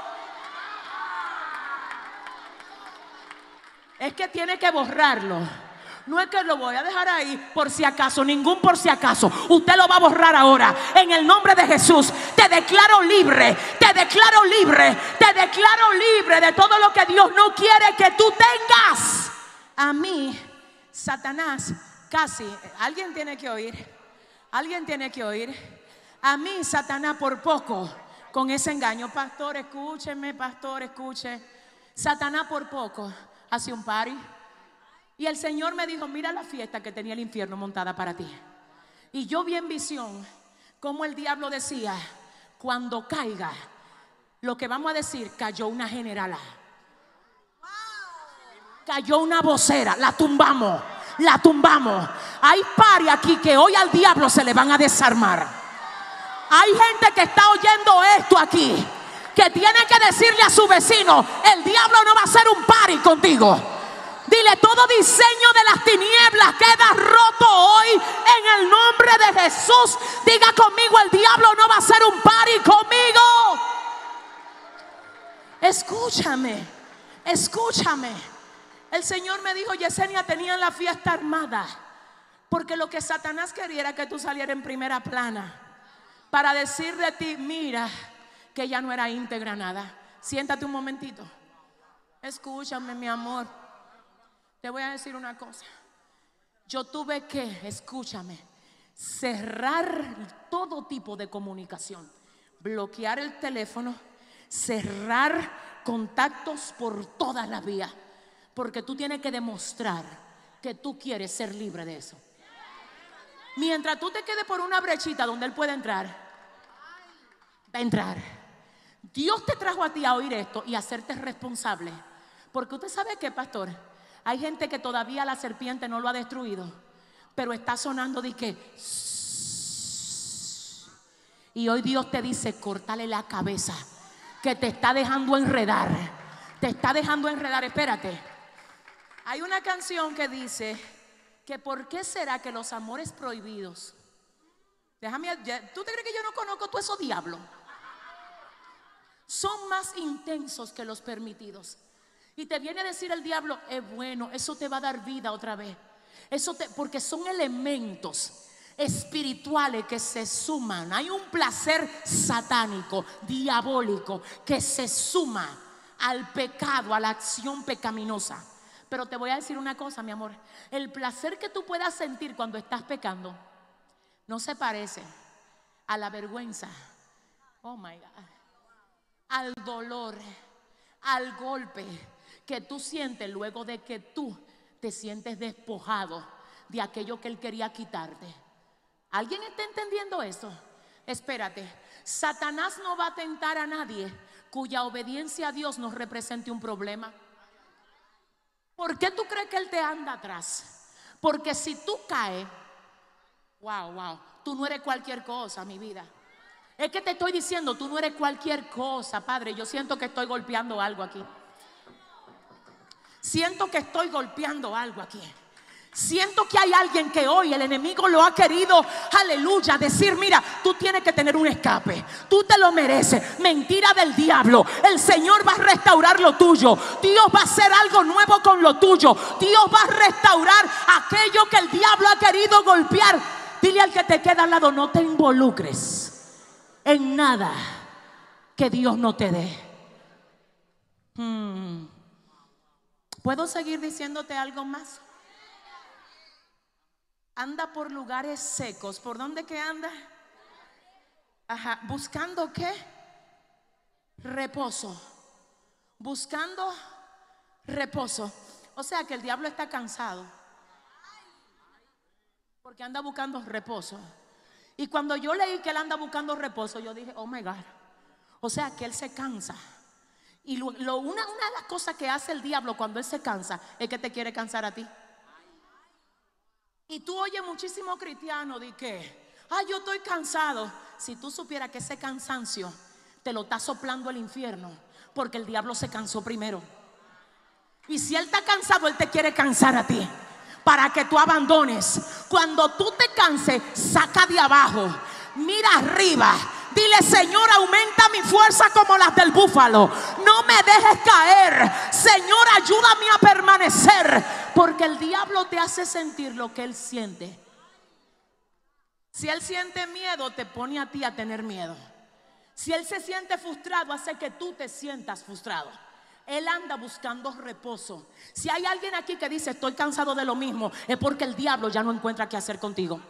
Es que tiene que borrarlo. No es que lo voy a dejar ahí por si acaso, ningún por si acaso. Usted lo va a borrar ahora. En el nombre de Jesús te declaro libre, te declaro libre, te declaro libre de todo lo que Dios no quiere que tú tengas. A mí, Satanás, casi, alguien tiene que oír, alguien tiene que oír. A mí, Satanás, por poco, con ese engaño, pastor, escúcheme, pastor, escuche. Satanás por poco hace un party. Y el Señor me dijo: mira la fiesta que tenía el infierno montada para ti. Y yo vi en visión como el diablo decía: cuando caiga, lo que vamos a decir, cayó una generala, cayó una vocera, la tumbamos, la tumbamos. Hay pari aquí que hoy al diablo se le van a desarmar. Hay gente que está oyendo esto aquí, que tiene que decirle a su vecino: el diablo no va a hacer un pari contigo. Dile: todo diseño de las tinieblas queda roto hoy en el nombre de Jesús. Diga conmigo: el diablo no va a hacer un party conmigo. Escúchame, escúchame. El Señor me dijo: Yesenia, tenían la fiesta armada, porque lo que Satanás quería era que tú salieras en primera plana para decir de ti: mira, que ella no era íntegra nada. Siéntate un momentito. Escúchame, mi amor. Te voy a decir una cosa. Yo tuve que, escúchame, cerrar todo tipo de comunicación, bloquear el teléfono, cerrar contactos por todas las vías, porque tú tienes que demostrar que tú quieres ser libre de eso. Mientras tú te quedes por una brechita donde él puede entrar, va a entrar. Dios te trajo a ti a oír esto y a hacerte responsable, porque usted sabe que, pastor, hay gente que todavía la serpiente no lo ha destruido, pero está sonando de que. Y hoy Dios te dice: córtale la cabeza, que te está dejando enredar. Te está dejando enredar. Espérate. Hay una canción que dice que ¿por qué será que los amores prohibidos? Déjame, ¿tú te crees que yo no conozco todos esos diablos? Son más intensos que los permitidos. Y te viene a decir el diablo: es bueno, eso te va a dar vida otra vez. Porque son elementos espirituales que se suman. Hay un placer satánico, diabólico, que se suma al pecado, a la acción pecaminosa. Pero te voy a decir una cosa, mi amor. El placer que tú puedas sentir cuando estás pecando no se parece a la vergüenza, oh my God, al dolor, al golpe que tú sientes luego de que tú te sientes despojado de aquello que él quería quitarte. ¿Alguien está entendiendo eso? Espérate, Satanás no va a tentar a nadie cuya obediencia a Dios nos represente un problema. ¿Por qué tú crees que él te anda atrás? Porque si tú caes, wow, tú no eres cualquier cosa, mi vida. Es que te estoy diciendo, tú no eres cualquier cosa, Padre. Yo siento que estoy golpeando algo aquí. Siento que estoy golpeando algo aquí. Siento que hay alguien que hoy el enemigo lo ha querido, aleluya, decir: mira, tú tienes que tener un escape, tú te lo mereces. Mentira del diablo. El Señor va a restaurar lo tuyo. Dios va a hacer algo nuevo con lo tuyo. Dios va a restaurar aquello que el diablo ha querido golpear. Dile al que te queda al lado: no te involucres en nada que Dios no te dé. ¿Puedo seguir diciéndote algo más? Anda por lugares secos. ¿Por dónde que anda? Ajá. ¿Buscando qué? Reposo. Buscando reposo. O sea que el diablo está cansado, porque anda buscando reposo. Y cuando yo leí que él anda buscando reposo, yo dije: oh my God. O sea que él se cansa. Y una de las cosas que hace el diablo cuando él se cansa es que te quiere cansar a ti. Y tú oyes muchísimo cristiano de que: yo estoy cansado. Si tú supieras que ese cansancio te lo está soplando el infierno, porque el diablo se cansó primero. Y si él está cansado, él te quiere cansar a ti, para que tú abandones. Cuando tú te canses, saca de abajo, mira arriba. Dile: Señor, aumenta mi fuerza como las del búfalo. No me dejes caer. Señor, ayúdame a permanecer. Porque el diablo te hace sentir lo que él siente. Si él siente miedo, te pone a ti a tener miedo. Si él se siente frustrado, hace que tú te sientas frustrado. Él anda buscando reposo. Si hay alguien aquí que dice: estoy cansado de lo mismo, es porque el diablo ya no encuentra qué hacer contigo.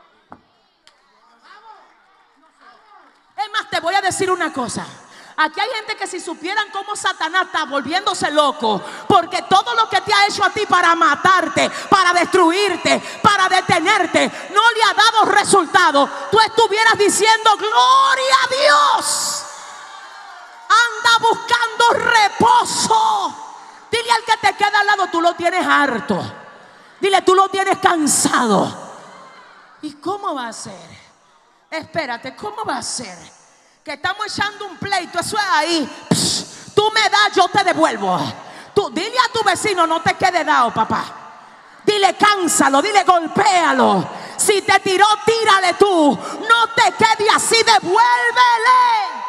Es más, te voy a decir una cosa. Aquí hay gente que si supieran cómo Satanás está volviéndose loco, porque todo lo que te ha hecho a ti para matarte, para destruirte, para detenerte, no le ha dado resultado, tú estuvieras diciendo: gloria a Dios. Anda buscando reposo. Dile al que te queda al lado: tú lo tienes harto. Dile: tú lo tienes cansado. ¿Y cómo va a ser? Espérate, ¿cómo va a ser? Que estamos echando un pleito, eso es ahí. Tú me das, yo te devuelvo. Tú, dile a tu vecino: no te quede dado, papá. Dile: cánsalo, dile: golpéalo. Si te tiró, tírale tú. No te quede así, devuélvele.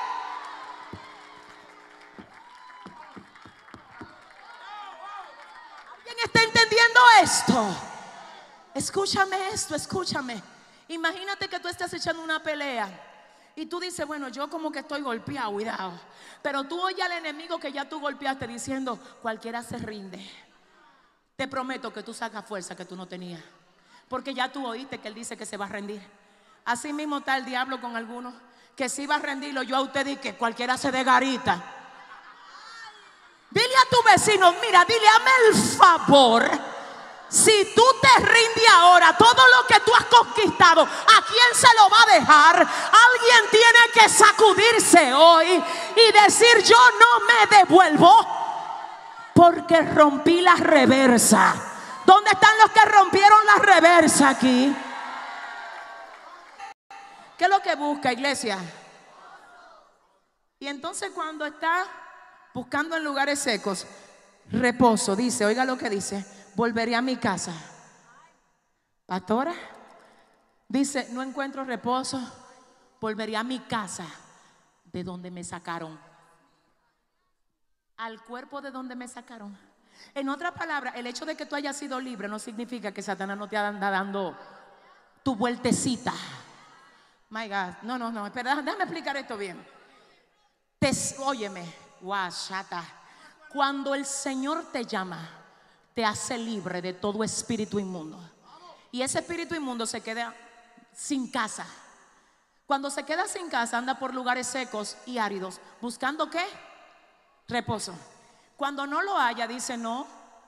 ¿Alguien está entendiendo esto? Escúchame esto, escúchame. Imagínate que tú estás echando una pelea Y tú dices, bueno, yo como que estoy golpeado, cuidado. Pero tú oyes al enemigo que ya tú golpeaste diciendo, cualquiera se rinde. Te prometo que tú sacas fuerza que tú no tenías. Porque ya tú oíste que él dice que se va a rendir. Así mismo está el diablo con algunos, que si va a rendirlo. Yo a usted dije que cualquiera se dé garita. Dile a tu vecino, mira, dile, hazme el favor. Si tú te rindes ahora, todo lo que tú has conquistado, ¿a quién se lo va a dejar? Alguien tiene que sacudirse hoy y decir, yo no me devuelvo, porque rompí la reversa. ¿Dónde están los que rompieron la reversa aquí? ¿Qué es lo que busca, iglesia? Y entonces cuando está buscando en lugares secos reposo, dice, oiga lo que dice, volveré a mi casa. Pastora, dice, no encuentro reposo, volveré a mi casa, de donde me sacaron, al cuerpo de donde me sacaron. En otras palabras, el hecho de que tú hayas sido libre no significa que Satanás no te anda dando tu vueltecita. My God, no, espera, déjame explicar esto bien. Óyeme, guachata. Cuando el Señor te llama, te hace libre de todo espíritu inmundo. Y ese espíritu inmundo se queda sin casa. Cuando se queda sin casa, anda por lugares secos y áridos, buscando ¿qué? Reposo. Cuando no lo haya, dice, no,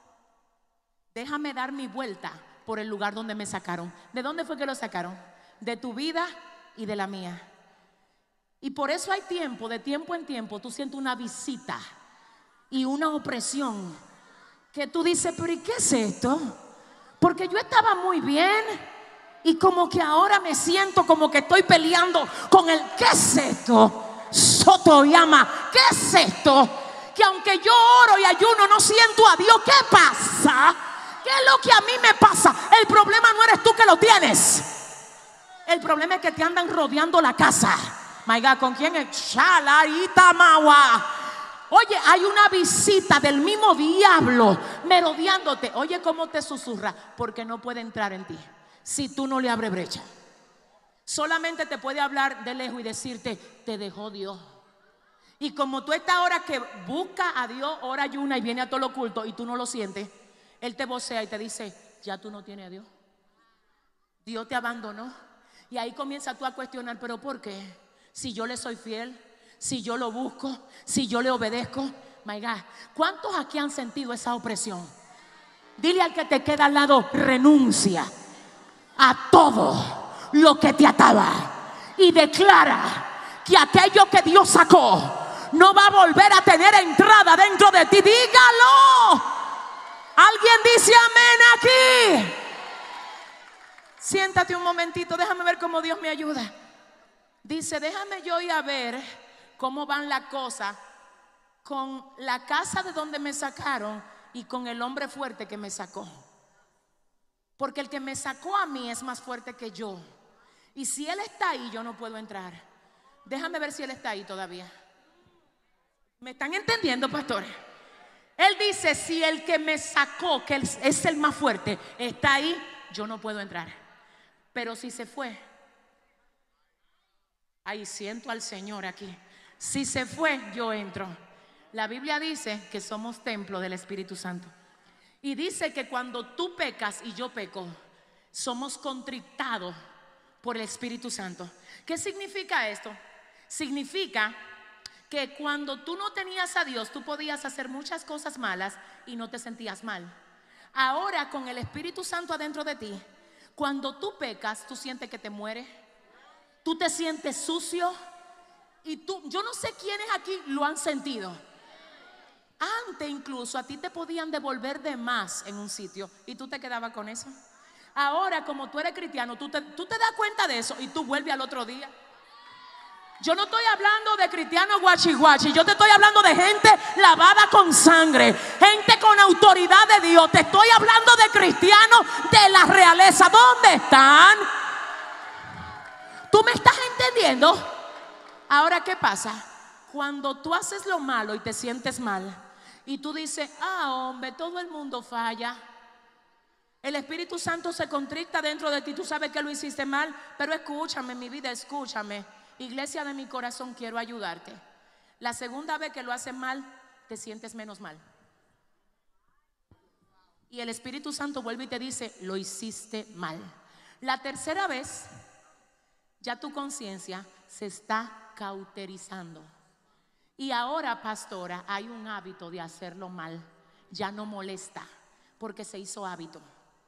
déjame dar mi vuelta por el lugar donde me sacaron. ¿De dónde fue que lo sacaron? De tu vida y de la mía. Y por eso hay tiempo, de tiempo en tiempo, tú sientes una visita y una opresión que tú dices, pero ¿y qué es esto? Porque yo estaba muy bien y como que ahora me siento como que estoy peleando con el ¿qué es esto? Soto llama, ¿qué es esto? Que aunque yo oro y ayuno no siento a Dios. ¿Qué pasa? ¿Qué es lo que a mí me pasa? El problema no eres tú que lo tienes. El problema es que te andan rodeando la casa. My God, ¿con quién es? Chalarita Mawa. Oye, hay una visita del mismo diablo merodeándote. Oye, cómo te susurra, porque no puede entrar en ti si tú no le abres brecha. Solamente te puede hablar de lejos y decirte, te dejó Dios. Y como tú estás ahora que busca a Dios, ora ayuna y viene a todo lo oculto y tú no lo sientes, Él te vocea y te dice, ya tú no tienes a Dios. Dios te abandonó. Y ahí comienza tú a cuestionar, pero ¿por qué? Si yo le soy fiel, si yo lo busco, si yo le obedezco. My God, ¿cuántos aquí han sentido esa opresión? Dile al que te queda al lado, renuncia a todo lo que te ataba y declara que aquello que Dios sacó no va a volver a tener entrada dentro de ti. Dígalo. Alguien dice amén aquí. Siéntate un momentito, déjame ver cómo Dios me ayuda. Dice, déjame yo ir a ver cómo van las cosas con la casa de donde me sacaron y con el hombre fuerte que me sacó. Porque el que me sacó a mí es más fuerte que yo. Y si él está ahí, yo no puedo entrar. Déjame ver si él está ahí todavía. ¿Me están entendiendo, pastores? Él dice, si el que me sacó, que es el más fuerte, está ahí, yo no puedo entrar. Pero si se fue, ahí siento al Señor aquí. Si se fue, yo entro. La Biblia dice que somos templo del Espíritu Santo. Y dice que cuando tú pecas y yo peco, somos contritados por el Espíritu Santo. ¿Qué significa esto? Significa que cuando tú no tenías a Dios, tú podías hacer muchas cosas malas y no te sentías mal. Ahora con el Espíritu Santo adentro de ti, cuando tú pecas, tú sientes que te mueres, tú te sientes sucio. Y tú, yo no sé quiénes aquí lo han sentido. Antes incluso a ti te podían devolver de más en un sitio y tú te quedabas con eso. Ahora como tú eres cristiano, tú te das cuenta de eso y tú vuelves al otro día. Yo no estoy hablando de cristianos guachi guachi. Yo te estoy hablando de gente lavada con sangre, gente con autoridad de Dios. Te estoy hablando de cristianos de la realeza. ¿Dónde están? ¿Tú me estás entendiendo? Ahora, ¿qué pasa? Cuando tú haces lo malo y te sientes mal y tú dices, hombre, todo el mundo falla, el Espíritu Santo se contrita dentro de ti. Tú sabes que lo hiciste mal, pero escúchame, mi vida, escúchame. Iglesia de mi corazón, quiero ayudarte. La segunda vez que lo haces mal, te sientes menos mal. Y el Espíritu Santo vuelve y te dice, lo hiciste mal. La tercera vez, ya tu conciencia se está cauterizando. Y ahora, pastora, hay un hábito de hacerlo mal. Ya no molesta, porque se hizo hábito.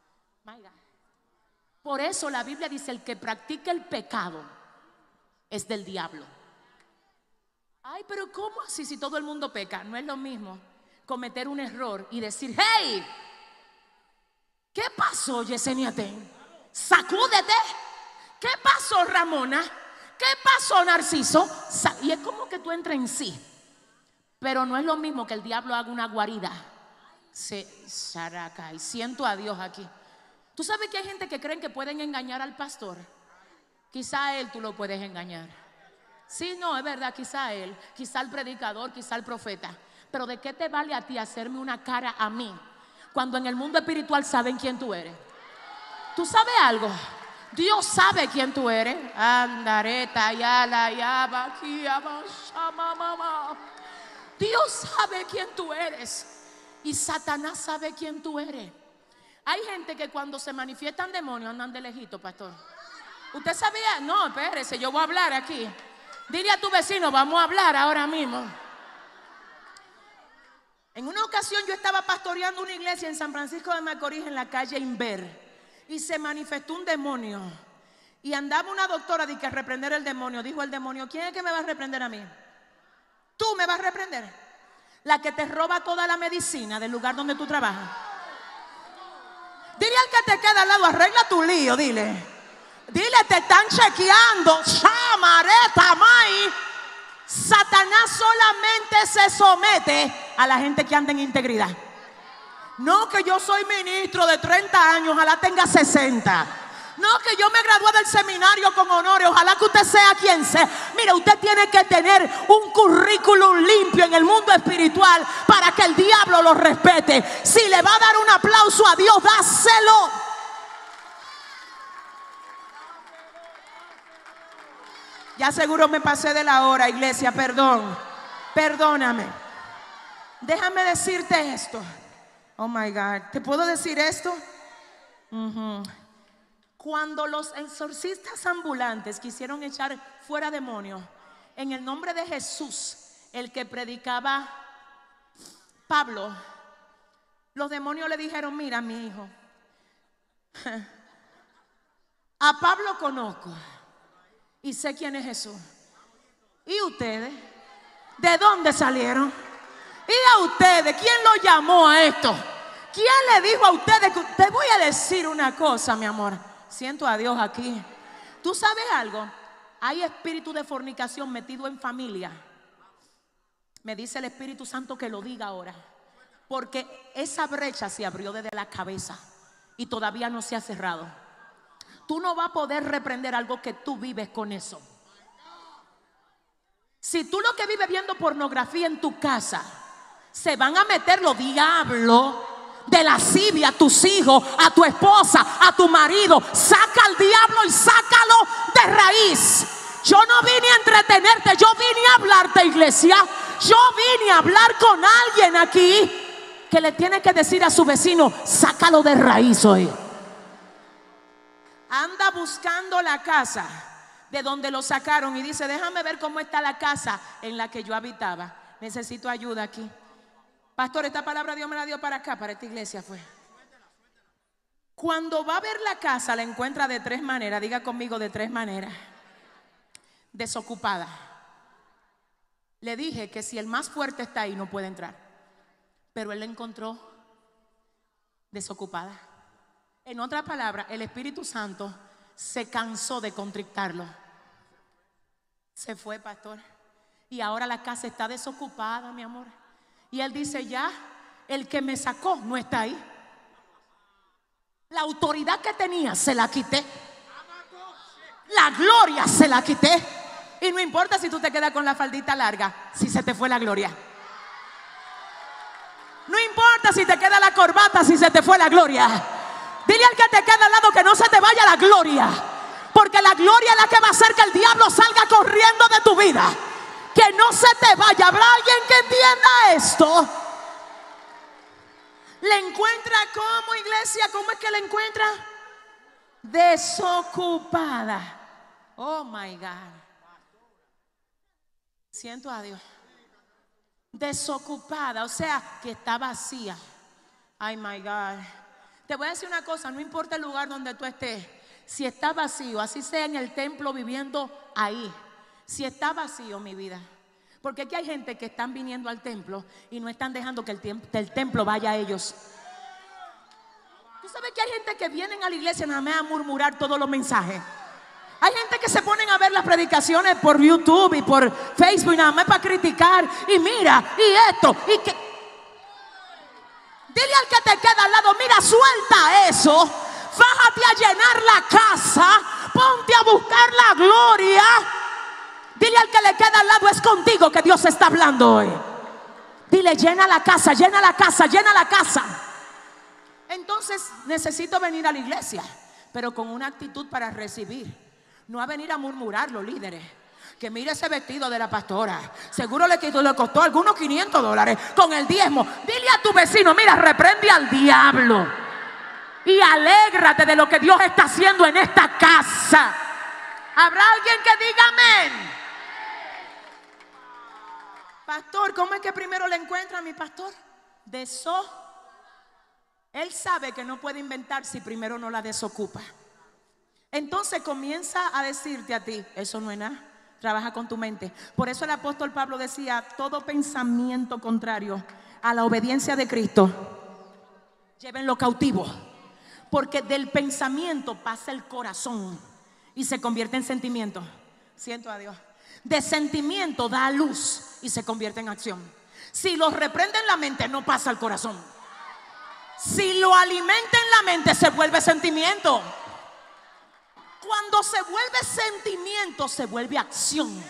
Por eso la Biblia dice, el que practica el pecado es del diablo. Ay, pero ¿cómo así si todo el mundo peca? No es lo mismo cometer un error y decir, hey, ¿qué pasó, Yesenia Ten? Sacúdete. ¿Qué pasó, Ramona? ¿Qué pasó, Narciso? Y es como que tú entras en sí. Pero no es lo mismo que el diablo haga una guarida. Y siento a Dios aquí. Tú sabes que hay gente que creen que pueden engañar al pastor. Quizá a él tú lo puedes engañar. Sí, no, es verdad, quizá a él, quizá al predicador, quizá al profeta. Pero ¿de qué te vale a ti hacerme una cara a mí cuando en el mundo espiritual saben quién tú eres? ¿Tú sabes algo? Dios sabe quién tú eres. Dios sabe quién tú eres. Y Satanás sabe quién tú eres. Hay gente que cuando se manifiestan demonios andan de lejito, pastor. ¿Usted sabía? No, espérese, yo voy a hablar aquí. Dile a tu vecino, vamos a hablar ahora mismo. En una ocasión yo estaba pastoreando una iglesia en San Francisco de Macorís, en la calle Inver, y se manifestó un demonio. Y andaba una doctora de que reprender el demonio. Dijo el demonio, ¿quién es que me va a reprender a mí? Tú me vas a reprender. La que te roba toda la medicina del lugar donde tú trabajas. Dile al que te queda al lado, arregla tu lío, dile. Dile, te están chequeando. Satanás solamente se somete a la gente que anda en integridad. No que yo soy ministro de 30 años, ojalá tenga 60. No que yo me gradué del seminario con honores, ojalá que usted sea quien sea. Mire, usted tiene que tener un currículum limpio en el mundo espiritual para que el diablo lo respete. Si le va a dar un aplauso a Dios, dáselo. Ya seguro me pasé de la hora, iglesia, perdón. Perdóname. Déjame decirte esto. Oh my God, ¿te puedo decir esto? Cuando los exorcistas ambulantes quisieron echar fuera demonios en el nombre de Jesús, el que predicaba Pablo, los demonios le dijeron, mira mi hijo, a Pablo conozco y sé quién es Jesús. ¿Y ustedes? ¿De dónde salieron? ¿Y a ustedes? ¿Quién lo llamó a esto? ¿Quién le dijo a ustedes que te voy a decir una cosa, mi amor? Siento a Dios aquí. ¿Tú sabes algo? Hay espíritu de fornicación metido en familia. Me dice el Espíritu Santo que lo diga ahora. Porque esa brecha se abrió desde la cabeza y todavía no se ha cerrado. Tú no vas a poder reprender algo que tú vives con eso. Si tú lo que vives viendo pornografía en tu casa, se van a meter los diablos de lascivia a tus hijos, a tu esposa, a tu marido. Saca al diablo y sácalo de raíz. Yo no vine a entretenerte, yo vine a hablarte, iglesia. Yo vine a hablar con alguien aquí que le tiene que decir a su vecino, sácalo de raíz hoy. Anda buscando la casa de donde lo sacaron y dice, déjame ver cómo está la casa en la que yo habitaba. Necesito ayuda aquí. Pastor, esta palabra Dios me la dio para acá, para esta iglesia fue. Cuando va a ver la casa, la encuentra de 3 maneras. Diga conmigo, de 3 maneras. Desocupada. Le dije que si el más fuerte está ahí, no puede entrar. Pero él la encontró desocupada. En otras palabras, el Espíritu Santo se cansó de contrictarlo. Se fue, pastor. Y ahora la casa está desocupada, mi amor. Y él dice, ya, el que me sacó no está ahí. La autoridad que tenía se la quité. La gloria se la quité. Y no importa si tú te quedas con la faldita larga, si se te fue la gloria. No importa si te queda la corbata, si se te fue la gloria. Dile al que te queda al lado que no se te vaya la gloria. Porque la gloria es la que va a hacer que el diablo salga corriendo de tu vida. Que no se te vaya. ¿Habrá alguien que entienda esto? ¿Le encuentra cómo, iglesia? ¿Cómo es que le encuentra? Desocupada. Oh my God. Siento a Dios. Desocupada, o sea, que está vacía. Ay, my God. Te voy a decir una cosa, no importa el lugar donde tú estés. Si está vacío, así sea en el templo viviendo ahí. Si está vacío, mi vida. Porque aquí hay gente que están viniendo al templo y no están dejando que el templo vaya a ellos. Tú sabes que hay gente que vienen a la iglesia nada más a murmurar todos los mensajes. Hay gente que se ponen a ver las predicaciones por YouTube y por Facebook nada más para criticar. Y mira, y esto, y que... Dile al que te queda al lado, mira, suelta eso. Fájate a llenar la casa. Ponte a buscar la gloria. Dile al que le queda al lado, es contigo que Dios está hablando hoy. Dile, llena la casa, llena la casa, llena la casa. Entonces necesito venir a la iglesia, pero con una actitud para recibir. No a venir a murmurar los líderes. Que mire ese vestido de la pastora. Seguro le costó algunos $500 con el diezmo. Dile a tu vecino, mira, reprende al diablo. Y alégrate de lo que Dios está haciendo en esta casa. ¿Habrá alguien que diga amén? Pastor, ¿cómo es que primero le encuentra a mi pastor? Él sabe que no puede inventar si primero no la desocupa. Entonces comienza a decirte a ti, eso no es nada, trabaja con tu mente. Por eso el apóstol Pablo decía, todo pensamiento contrario a la obediencia de Cristo, llévenlo cautivo. Porque del pensamiento pasa el corazón y se convierte en sentimiento. Siento a Dios. De sentimiento da a luz y se convierte en acción. Si lo reprende en la mente, no pasa al corazón. Si lo alimenta en la mente, se vuelve sentimiento. Cuando se vuelve sentimiento, se vuelve acción.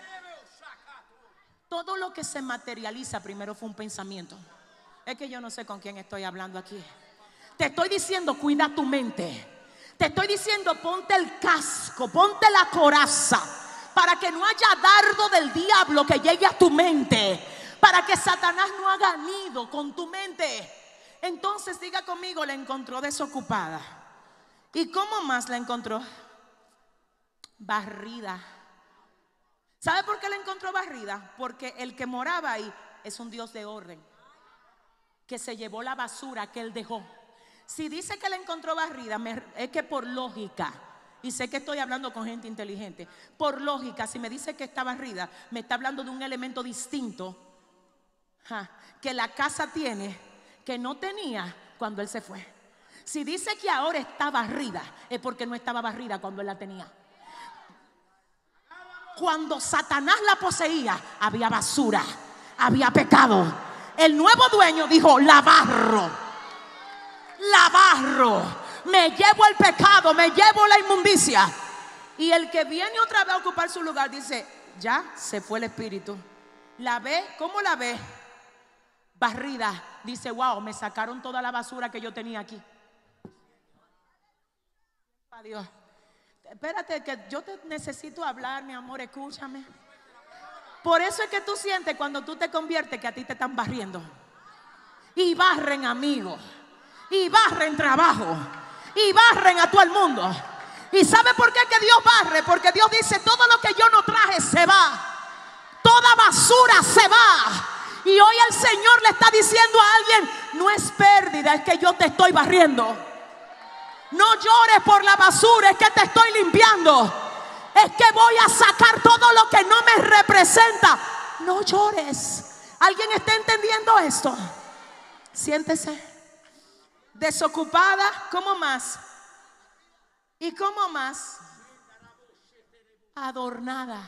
Todo lo que se materializa primero fue un pensamiento. Es que yo no sé con quién estoy hablando aquí. Te estoy diciendo, cuida tu mente. Te estoy diciendo, ponte el casco, ponte la coraza, para que no haya dardo del diablo que llegue a tu mente, para que Satanás no haga nido con tu mente. Entonces diga conmigo, la encontró desocupada. ¿Y cómo más la encontró? Barrida. ¿Sabe por qué la encontró barrida? Porque el que moraba ahí es un Dios de orden, que se llevó la basura que él dejó. Si dice que la encontró barrida, es que por lógica, y sé que estoy hablando con gente inteligente, por lógica, si me dice que está barrida, me está hablando de un elemento distinto que la casa tiene, que no tenía cuando él se fue. Si dice que ahora está barrida, es porque no estaba barrida cuando él la tenía. Cuando Satanás la poseía, había basura, había pecado. El nuevo dueño dijo, la barro, me llevo el pecado, me llevo la inmundicia. Y el que viene otra vez a ocupar su lugar dice, ya se fue el espíritu. ¿La ve? ¿Cómo la ve? Barrida. Dice, wow, me sacaron toda la basura que yo tenía aquí. Adiós. Espérate, que yo te necesito hablar, mi amor, escúchame. Por eso es que tú sientes cuando tú te conviertes que a ti te están barriendo. Y barren amigos, y barren trabajo, y barren a todo el mundo. ¿Y sabe por qué que Dios barre? Porque Dios dice, todo lo que yo no traje se va. Toda basura se va. Y hoy el Señor le está diciendo a alguien, no es pérdida, es que yo te estoy barriendo. No llores por la basura, es que te estoy limpiando. Es que voy a sacar todo lo que no me representa. No llores. ¿Alguien está entendiendo esto? Siéntese. Desocupada, ¿cómo más? ¿Y cómo más? Adornada.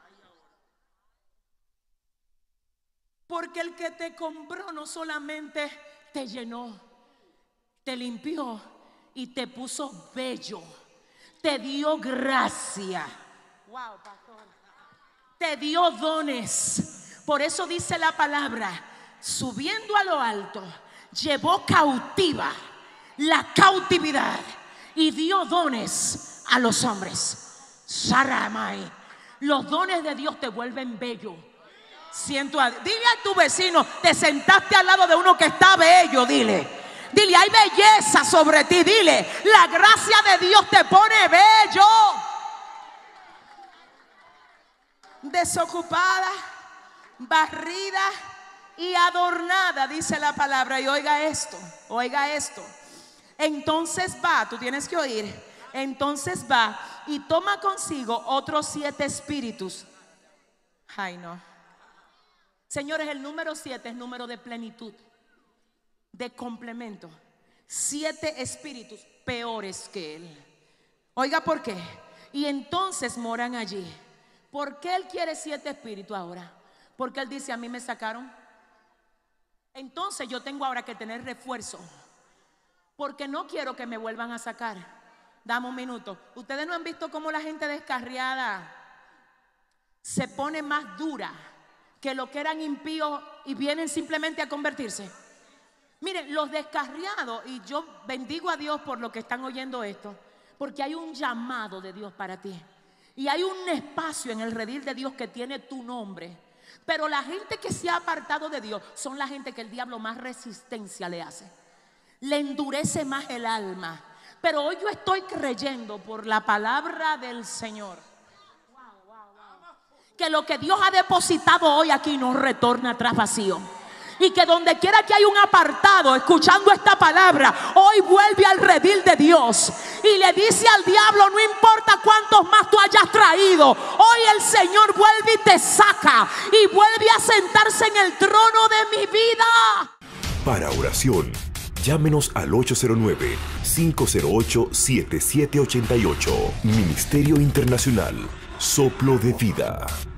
Porque el que te compró no solamente te llenó, te limpió y te puso bello, te dio gracia. Wow, pastor. Te dio dones. Por eso dice la palabra, subiendo a lo alto, llevó cautiva la cautividad y dio dones a los hombres. Saramai. Los dones de Dios te vuelven bello. Dile a tu vecino, te sentaste al lado de uno que está bello, dile, hay belleza sobre ti, dile, la gracia de Dios te pone bello. Desocupada, barrida y adornada, dice la palabra. Y oiga esto. Entonces va, tú tienes que oír. Entonces va y toma consigo otros 7 espíritus. Ay, no. Señores, el número 7 es número de plenitud, de complemento. 7 espíritus peores que él. Oiga, ¿por qué? Y entonces moran allí. ¿Por qué él quiere 7 espíritus ahora? Porque él dice, a mí me sacaron. Entonces yo tengo ahora que tener refuerzo, porque no quiero que me vuelvan a sacar. Dame un minuto. Ustedes no han visto cómo la gente descarriada se pone más dura que lo que eran impíos y vienen simplemente a convertirse. Miren, los descarriados, y yo bendigo a Dios por lo que están oyendo esto, porque hay un llamado de Dios para ti. Y hay un espacio en el redil de Dios que tiene tu nombre. Pero la gente que se ha apartado de Dios son la gente que el diablo más resistencia le hace. Le endurece más el alma. Pero hoy yo estoy creyendo por la palabra del Señor que lo que Dios ha depositado hoy aquí no retorna atrás vacío. Y que donde quiera que hay un apartado escuchando esta palabra, hoy vuelve al redil de Dios y le dice al diablo, no importa cuántos más tú hayas traído, hoy el Señor vuelve y te saca y vuelve a sentarse en el trono de mi vida. Para oración, llámenos al 809-508-7788. Ministerio Internacional, Soplo de Vida.